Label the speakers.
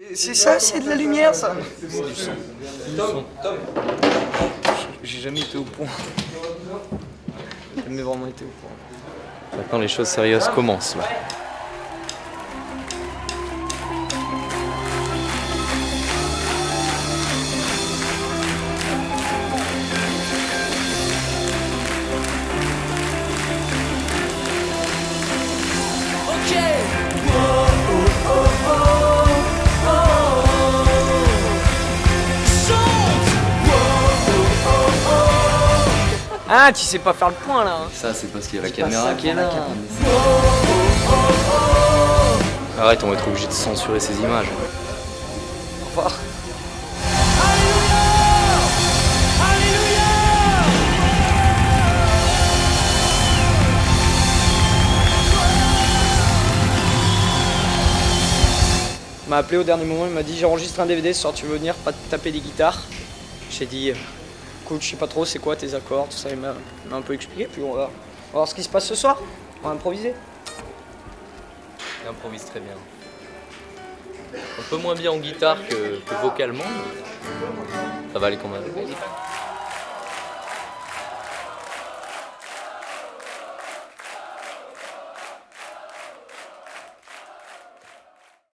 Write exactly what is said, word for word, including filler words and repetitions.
Speaker 1: C'est ça, c'est de la lumière, ça.
Speaker 2: C'est du son. Tom, Tom.
Speaker 1: J'ai jamais été au point. J'ai jamais vraiment été au point.
Speaker 2: Maintenant, les choses sérieuses commencent, là.
Speaker 1: Ah, tu sais pas faire le point, là.
Speaker 2: Ça, c'est parce qu'il y a la caméra qui est là. Arrête, on va être obligé de censurer ces images.
Speaker 1: Au revoir. Il m'a appelé au dernier moment, il m'a dit j'enregistre un D V D, ce soir tu veux venir, pas te taper des guitares. J'ai dit écoute, je sais pas trop c'est quoi tes accords, tout ça, il m'a un peu expliqué, puis on va, on va voir ce qui se passe ce soir, on va improviser.
Speaker 2: Il improvise très bien. Un peu moins bien en guitare que, que vocalement, mais ça va aller quand même.